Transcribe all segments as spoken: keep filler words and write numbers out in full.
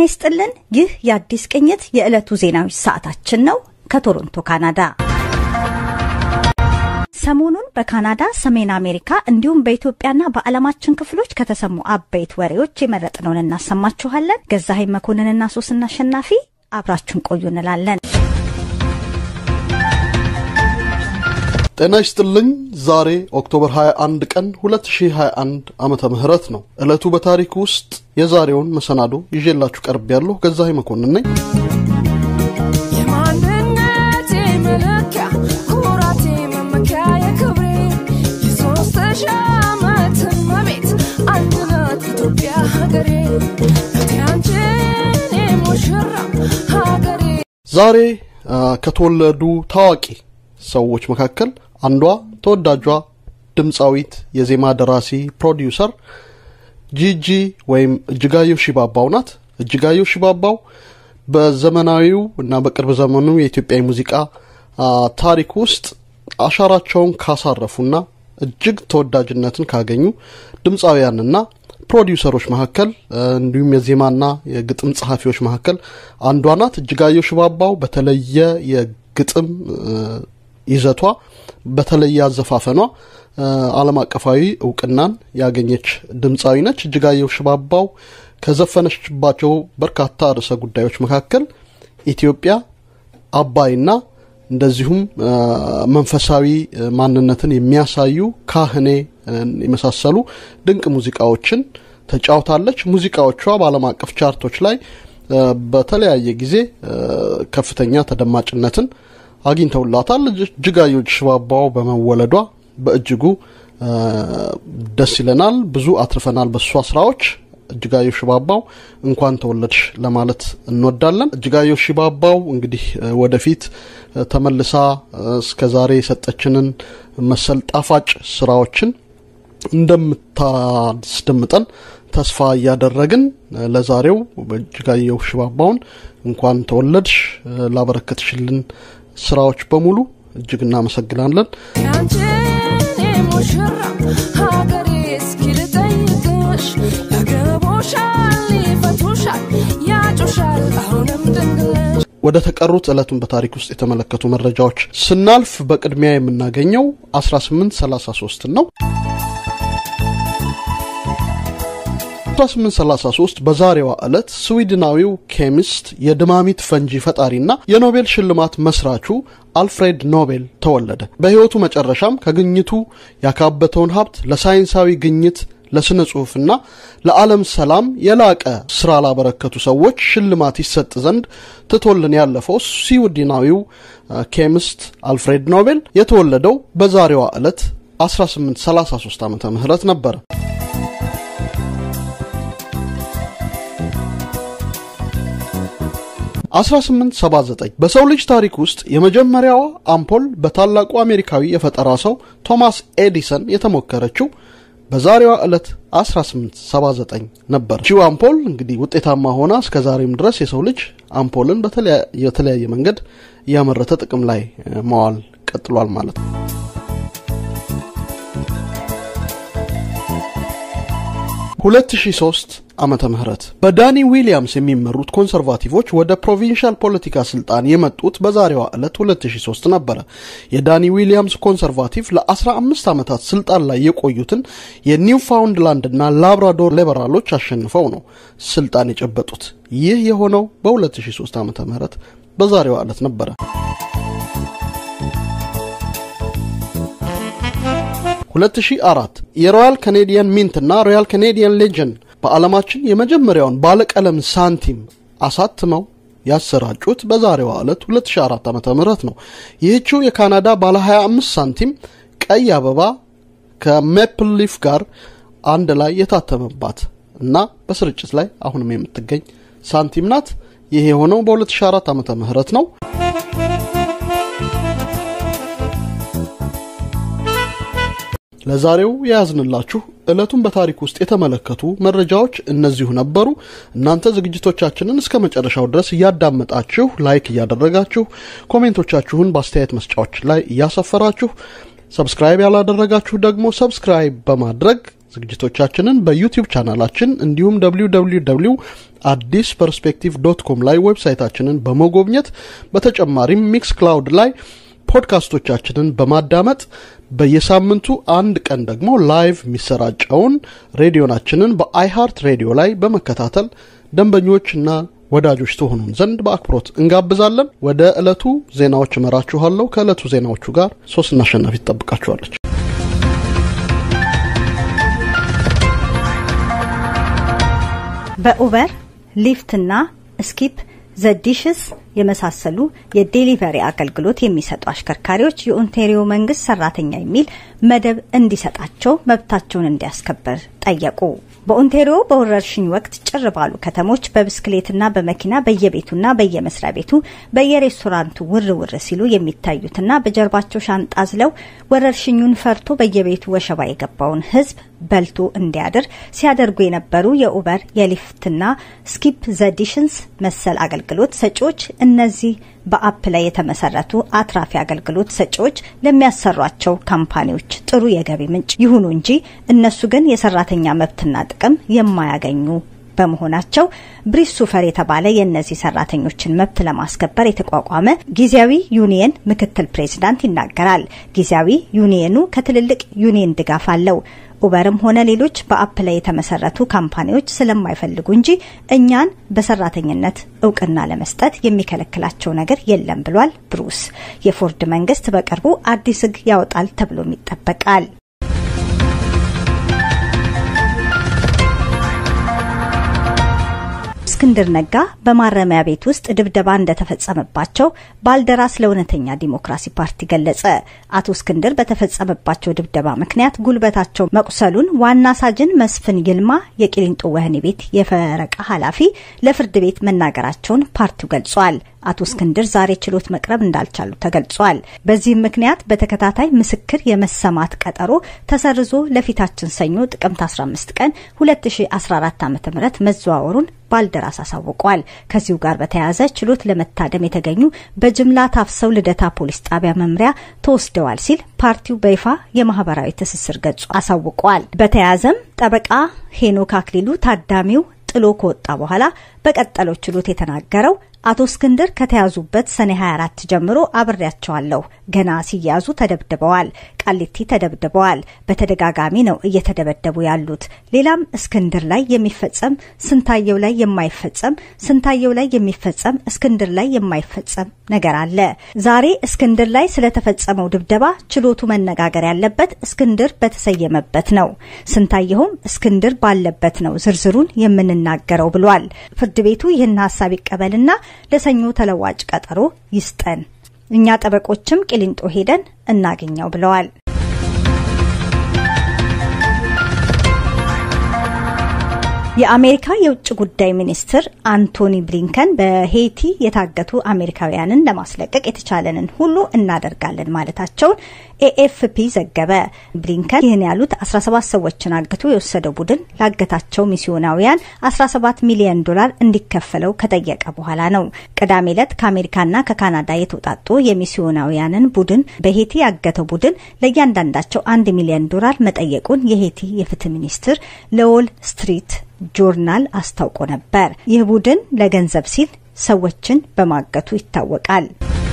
ይስጥልን ይህ የአዲስቅኝት የዕለቱ ዜናዎች ሰዓታችን ነው ከቶሮንቶ ካናዳ ሰሞኑን በካናዳ ሰሜን አሜሪካ እንዲሁም በኢትዮጵያና በዓለማችን ክፍሎች ከተሰሙ አበይት ወሬዎች የመረጥነውን እናሰማችኋለን ገዛኸኝ መኮንንና ሶስና አሸናፊ አብራችሁን ቆዩ እንላለን ጤና ይስጥልኝ ዛሬ ኦክቶበር ሃያ አንድ ቀን ሁለት ሺህ ሃያ አንድ ዓመተ ምህረት ነው ዕለቱ በታሪክ ውስጥ የዛሬውን መሰናዶ ይዤላችሁ ቀርብ ያለው ገዛኸኝ መኮንን ነኝ የማንነቴ መለኪያ ኩራቴ መመኪያ የክብሬ የሶስት ሺህ ዓመት መቤት አንድ ናት ኢትዮጵያ ሀገሬ ለቲያንቺን ሙሽራ ሀገሬ ዛሬ ከተወለዱ ታዋቂ ሰዎች መካከል አንዷ ተወዳጇ ድምጻዊት የዜማ ደራሲ ፕሮዲዩሰር ጂጂ ወይም እጅጋየሁ ሽባባው ናት እጅጋየሁ ሽባባው በዘመናዊው እና በቅርብ ዘመኑ የኢትዮጵያ ሙዚቃ ታሪክ ውስጥ አሻራቸውን ካሳረፉና እጅግ ተወዳጅነትን ካገኙ ድምጻውያንና ፕሮዲዩሰሮች መካከል እንዲሁም የዜማና የግጥም ጸሐፊዎች መካከል አንዷ ናት እጅጋየሁ ሽባባው በተለየ የግጥም ይዘቷ በተለየ አዘፋፈኗ ዓለም አቀፋዊ ዕውቅናን ያገኘች ድምጻዊ ነች እጅጋየሁ ሽባባው ከዘፈነችባቸው በርካታ ርዕሰ ጉዳዮች መካከል ኢትዮጵያ አባይና እንደዚሁም መንፈሳዊ ማንነትን የሚያሳዩ ካህኔ የመሳሰሉ ድንቅ ሙዚቃዎችን ተጫውታለች ሙዚቃዎቿ በዓለም አቀፍ ቻርቶች ላይ በተለያየ ጊዜ ከፍተኛ ተደማጭነትን አግኝተውላታል እጅጋየሁ ሽባባው በመወለዷ በእጅጉ ደስ ይለናል ብዙ አትርፈናል በሷ ስራዎች እጅጋየሁ ሽባባው እንኳን ተወለድሽ ለማለት እንወዳለን እጅጋየሁ ሽባባው እንግዲህ ወደፊት ተመልሳ እስከዛሬ የሰጠችንን መሰል ጣፋጭ ስራዎችን እንደምታስደምጠን ተስፋ ያደረግን ለዛሬው እጅጋየሁ ሽባባውን እንኳን ተወለድሽ ላበረከትሽልን ስራዎች በሙሉ እጅግ እናመሰግናለን ያንቺን ሙሽራ ሀገሬ እስኪልጠይቅሽ ያገቦሻል ይፈቱሻል ያጮሻል አሁንም ድንግልሽ ወደ ተቀሩት ዕለቱን በታሪክ ውስጥ የተመለከቱ መረጃዎች ስናልፍ በቅድሚያ የምናገኘው አስራ ስምንት ሰላሳ ሶስት ነው አስራ ስምንት ሰላሳ ሶስት በዛሬዋ ዕለት ስዊድናዊው ኬሚስት የድማሚት ፈንጂ ፈጣሪና የኖቤል ሽልማት መስራቹ አልፍሬድ ኖቤል ተወለደ በህይወቱ መጨረሻም ከግኝቱ ያካበተውን ሀብት ለሳይንሳዊ ግኝት ለስነ ጽሑፍና ለዓለም ሰላም የላቀ ስራ ላበረከቱ ሰዎች ሽልማት ይሰጥ ዘንድ ተቶልን ያለፈው ስዊድናዊው ኬሚስት አልፍሬድ ኖቤል የተወለደው በዛሬዋ ዕለት አስራ ስምንት ሰላሳ ሶስት ዓመተ ምህረት ነበር አስራ ስምንት ሰባ ዘጠኝ በሰው ልጅ ታሪክ ውስጥ የመጀመሪያው አምፖል በታላቁ አሜሪካዊ የፈጠራ ሰው ቶማስ ኤዲሰን የተሞከረችው በዛሬዋ ዕለት አስራ ስምንት ሰባ ዘጠኝ ነበር ቺው አምፖል እንግዲህ ውጤታማ ሆና እስከ ዛሬም ድረስ የሰው ልጅ አምፖልን በተለያየ መንገድ ያመረተ ጥቅም ላይ ማዋል ቀጥሏል ማለት ነው ሁለት ሺህ ሶስት ዓመተ ምህረት በዳኒ ዊሊያምስ የሚመሩት ኮንሰርቫቲቮች ወደ ፕሮቪንሻል ፖለቲካ ስልጣን የመጡት በዛሬዋ ዕለት ሁለት ሺህ ሶስት ነበር የዳኒ ዊሊያምስ ኮንሰርቫቲቭ ለ15 ዓመታት ስልጣን ላይ የቆዩትን የኒውፋውንድላንድና ላብራዶር ሊበራሎች አሸንፈው ነው ስልጣን የጨበጡት ይህ የሆነው በሁለት ሺህ ሶስት ዓመተ ምህረት በዛሬዋ ዕለት ነበር ሁለት ሺህ አራት የሮያል ካናዲያን ሚንት እና ሮያል ካናዲያን ሌጀንድ በዓለማችን የመጀመሪያውን ባለቀለም ሳንቲም አሳትመው ያሰራጩት በዛሬዋ ዕለት ሁለት ሺህ አራት ዓመተ ምህረት ነው ይህችው የካናዳ ባለ ሃያ አምስት ሳንቲም ቀይ አበባ ከሜፕል ሊፍ ጋር አንድ ላይ የታተመባት እና በስርጭት ላይ አሁንም የምትገኝ ሳንቲም ናት ይሄ የሆነው በሁለት ሺህ አራት ዓመተ ምህረት ነው ለዛሬው ያዝንላችሁ ዕለቱን በታሪክ ውስጥ የተመለከቱ መረጃዎች እነዚሁ ነበሩ እናንተ ዝግጅቶቻችንን እስከ መጨረሻው ድረስ ያዳመጣችሁ ላይክ ያደረጋችሁ ኮሜንቶቻችሁን በአስተያየት መስጫዎች ላይ ያሰፈራችሁ ሰብስክራይብ ያላደረጋችሁ ደግሞ ሰብስክራይብ በማድረግ ዝግጅቶቻችንን በዩቲዩብ ቻናላችን እንዲሁም ደብሊው ደብሊው ደብሊው ዶት አዲስ ፐርስፔክቲቭ ዶት ኮም ላይ ዌብሳይታችንን በመጎብኘት በተጨማሪም ሚክስ ክላውድ ላይ ፖድካስቶቻችንን በማዳመጥ በየሳምንቱ አንድ ቀን ደግሞ ላይቭ የሚሰራጨውን ሬዲዮናችንን በአይሃርት ሬዲዮ ላይ በመከታተል ደንበኞችና ወዳጆች ተሆኑን ዘንድ በአክብሮት እንጋብዛለን። ወደ ዕለቱ ዜናዎች መራችኋለሁ። ከዕለቱ ዜናዎቹ ጋር ሶስና አሸናፊ ተጠብቃችኋለች። በኡበር ሊፍትና ስኪፕ ዘዲሽስ የመሳሰሉ የዴሊቨሪ አገልግሎት የሚሰጡ አሽከርካሪዎች የኦንታሪዮ መንግስት ሰራተኛ የሚል መደብ እንዲሰጣቸው መብታቸውን እንዲያስከብር ጠየቁ። በኦንታሪዮ በወረርሽኝ ወቅት ጭር ባሉ ከተሞች በብስክሌትና በመኪና በየቤቱና በየመስሪያ ቤቱ በየሬስቶራንቱ ውር ውር ሲሉ የሚታዩትና በጀርባቸው ሻንጣ አዝለው ወረርሽኙን ፈርቶ በየቤቱ ወሸባ የገባውን ህዝብ በልቶ እንዲያድር ሲያደርጉ የነበሩ የኡበር የሊፍትና ስኪፕ ዘዲሽንስ መሰል አገልግሎት ሰጪዎች እነዚህ በአፕ ላይ የተመሰረቱ አትራፊ አገልግሎት ሰጪዎች ለሚያሰሯቸው ካምፓኒዎች ጥሩ የገቢ ምንጭ ይሁኑ እንጂ እነሱ ግን የሰራተኛ መብትና ጥቅም የማያገኙ በመሆናቸው ብሪስ ሱፈር የተባለ የነዚህ ሰራተኞችን መብት ለማስከበር የተቋቋመ ጊዜያዊ ዩኒየን ምክትል ፕሬዝዳንት ይናገራል። ጊዜያዊ ዩኒየኑ ከትልልቅ ዩኒየን ድጋፍ አለው። ኡበርም ሆነ ሌሎች በአፕ ላይ የተመሰረቱ ካምፓኒዎች ስለማይፈልጉ እንጂ እኛን በሰራተኝነት እውቅና ለመስጠት የሚከለክላቸው ነገር የለም ብሏል ብሩስ። የፎርድ መንግስት በቅርቡ አዲስ ህግ ያወጣል ተብሎ ይጠበቃል። እስክንድር ነጋ በማረሚያ ቤት ውስጥ ድብደባ እንደተፈጸመባቸው ባልደራስ ለእውነተኛ ዲሞክራሲ ፓርቲ ገለጸ። አቶ እስክንድር በተፈጸመባቸው ድብደባ ምክንያት ጉልበታቸው መቁሰሉን ዋና ሳጅን መስፍን ይልማ የቂሊንጦ ወህኒ ቤት የፈረቃ ኃላፊ ለፍርድ ቤት መናገራቸውን ፓርቲው ገልጿል። አቶ እስክንድር ዛሬ ችሎት መቅረብ እንዳልቻሉ ተገልጿል። በዚህ ምክንያት በተከታታይ ምስክር የመሰማት ቀጠሮ ተሰርዞ ለፊታችን ሰኞ ጥቅምት አስራ አምስት ቀን ሁለት ሺህ አስራ አራት ዓ.ም መዘዋወሩን ባልደራስ አሳውቋል። ከዚሁ ጋር በተያያዘ ችሎት ለመታደም የተገኙ በጅምላ ታፍሰው ልደታ ፖሊስ ጣቢያ መምሪያ ተወስደዋል ሲል ፓርቲው በይፋ የማህበራዊ ትስስር ገጹ አሳውቋል። በተያያዘም ጠበቃ ሄኖክ አክሊሉ ታዳሚው ጥሎ ከወጣ በኋላ በቀጠለው ችሎት የተናገረው አቶ እስክንድር ከተያዙበት ሰኔ ሃያ አራት ጀምሮ አብሬያቸዋለሁ። ገና ሲያዙ ተደብድበዋል፣ ቃሊቲ ተደብድበዋል። በተደጋጋሚ ነው እየተደበደቡ ያሉት። ሌላም እስክንድር ላይ የሚፈጸም ስንታየው ላይ የማይፈጸም ስንታየው ላይ የሚፈጸም እስክንድር ላይ የማይፈጸም ነገር አለ። ዛሬ እስክንድር ላይ ስለተፈጸመው ድብደባ ችሎቱ መነጋገር ያለበት እስክንድር በተሰየመበት ነው። ስንታየውም እስክንድር ባለበት ነው ዝርዝሩን የምንናገረው ብሏል። ፍርድ ቤቱ ይህን ሐሳብ ይቀበልና ለሰኞ ተለዋጭ ቀጠሮ ይስጠን። እኛ ጠበቆችም ቂሊንጦ ሄደን እናገኛው ብለዋል። የአሜሪካ የውጭ ጉዳይ ሚኒስትር አንቶኒ ብሊንከን በሄይቲ የታገቱ አሜሪካውያንን ለማስለቀቅ የተቻለንን ሁሉ እናደርጋለን ማለታቸውን ኤኤፍፒ ዘገበ። ብሊንከን ይህን ያሉት አስራ ሰባት ሰዎችን አግቶ የወሰደው ቡድን ላገታቸው ሚስዮናውያን አስራ ሰባት ሚሊዮን ዶላር እንዲከፈለው ከጠየቀ በኋላ ነው። ቅዳሜ ዕለት ከአሜሪካና ከካናዳ የተውጣጡ የሚስዮናውያንን ቡድን በሄይቲ ያገተው ቡድን ለእያንዳንዳቸው አንድ ሚሊዮን ዶላር መጠየቁን የሄይቲ የፍትህ ሚኒስትር ለዎል ስትሪት ጆርናል አስታውቆ ነበር። ይህ ቡድን ለገንዘብ ሲል ሰዎችን በማገቱ ይታወቃል።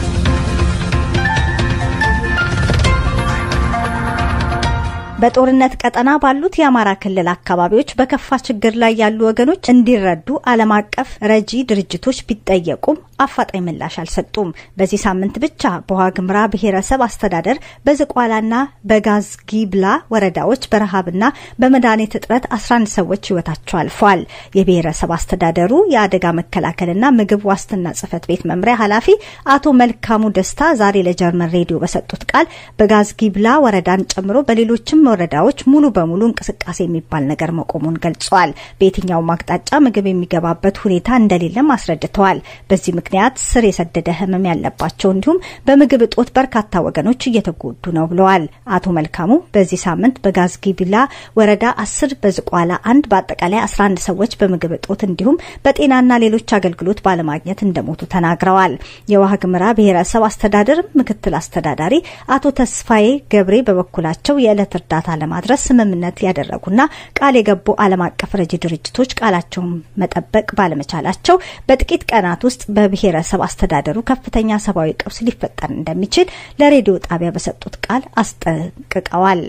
በጦርነት ቀጠና ባሉት የአማራ ክልል አካባቢዎች በከፋ ችግር ላይ ያሉ ወገኖች እንዲረዱ ዓለም አቀፍ ረጂ ድርጅቶች ቢጠየቁም አፋጣኝ ምላሽ አልሰጡም። በዚህ ሳምንት ብቻ በዋግምራ ብሔረሰብ አስተዳደር በዝቋላና በጋዝጊብላ ወረዳዎች በረሃብና በመድኃኒት እጥረት አስራ አንድ ሰዎች ህይወታቸው አልፏል። የብሔረሰብ አስተዳደሩ የአደጋ መከላከልና ምግብ ዋስትና ጽሕፈት ቤት መምሪያ ኃላፊ አቶ መልካሙ ደስታ ዛሬ ለጀርመን ሬዲዮ በሰጡት ቃል በጋዝጊብላ ወረዳን ጨምሮ በሌሎችም ወረዳዎች ሙሉ በሙሉ እንቅስቃሴ የሚባል ነገር መቆሙን ገልጸዋል። በየትኛው አቅጣጫ ምግብ የሚገባበት ሁኔታ እንደሌለም አስረድተዋል። በዚህ ምክንያት ስር የሰደደ ህመም ያለባቸው እንዲሁም በምግብ እጦት በርካታ ወገኖች እየተጎዱ ነው ብለዋል። አቶ መልካሙ በዚህ ሳምንት በጋዝጊብላ ወረዳ አስር በዝቋላ አንድ በአጠቃላይ አስራ አንድ ሰዎች በምግብ እጦት እንዲሁም በጤናና ሌሎች አገልግሎት ባለማግኘት እንደሞቱ ተናግረዋል። የዋግምራ ብሔረሰብ አስተዳደር ምክትል አስተዳዳሪ አቶ ተስፋዬ ገብሬ በበኩላቸው የዕለት እርዳታ እርዳታ ለማድረስ ስምምነት ያደረጉና ቃል የገቡ ዓለም አቀፍ ረጂ ድርጅቶች ቃላቸውን መጠበቅ ባለመቻላቸው በጥቂት ቀናት ውስጥ በብሔረሰብ አስተዳደሩ ከፍተኛ ሰብአዊ ቀውስ ሊፈጠር እንደሚችል ለሬዲዮ ጣቢያ በሰጡት ቃል አስጠንቅቀዋል።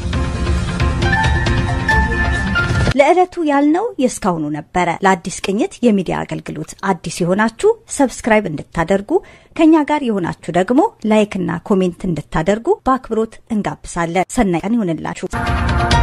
ለዕለቱ ያልነው የስካውኑ ነበር። ለአዲስ ቅኝት የሚዲያ አገልግሎት አዲስ የሆናችሁ ሰብስክራይብ እንድታደርጉ ከኛ ጋር የሆናችሁ ደግሞ ላይክ እና ኮሜንት እንድታደርጉ በአክብሮት እንጋብዛለን። ሰናይ ቀን ይሁንላችሁ።